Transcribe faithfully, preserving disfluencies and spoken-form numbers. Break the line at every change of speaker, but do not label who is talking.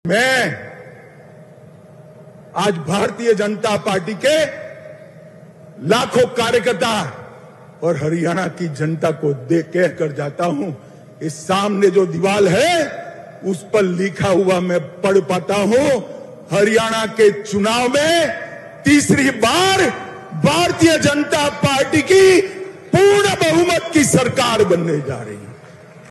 मैं आज भारतीय जनता पार्टी के लाखों कार्यकर्ता और हरियाणा की जनता को देख कह कर जाता हूं, इस सामने जो दीवार है उस पर लिखा हुआ मैं पढ़ पाता हूं, हरियाणा के चुनाव में तीसरी बार भारतीय जनता पार्टी की पूर्ण बहुमत की सरकार बनने जा रही है।